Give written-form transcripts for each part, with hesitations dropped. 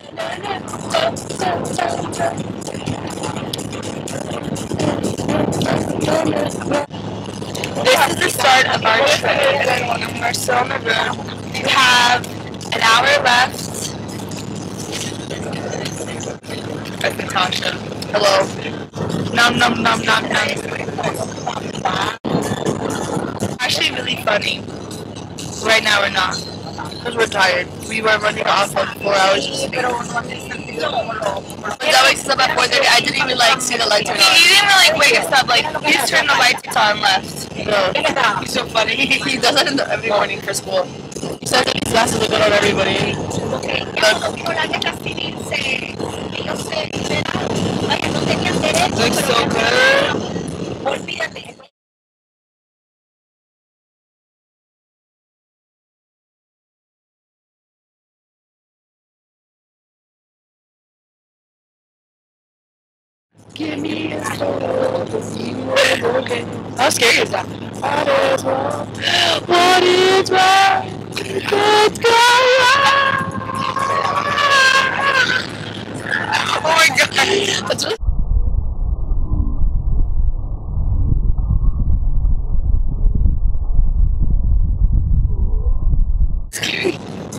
This is the start of our trip. We're still in the room. We have an hour left. That's Natasha. Hello. Nom nom nom nom nom. Actually really funny. Right now we're not. Because we're tired. We were running off for 4 hours of sleep. That wakes us up at 4:30. I didn't even see the lights turn on. He didn't even wake us up. He just turned the lights on and left. No. He's so funny. He does that every morning for school. He says that his glasses look good on everybody. Looks so good. Give me a soul, okay. How scary is that? What is wrong? What's going on? Oh my god. That's really scary.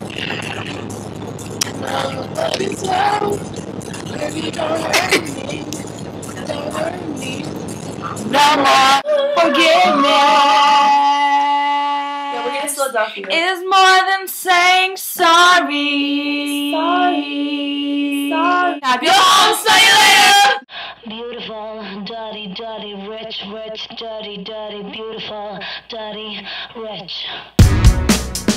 What is wrong? Baby, don't hurt me. Don't hurt me. No more forgiveness. Yeah, we're gonna slow down for you. It is more than saying sorry. Sorry. Happy home, see you later. Beautiful, dirty, dirty, rich, rich, dirty, dirty, beautiful, dirty, rich.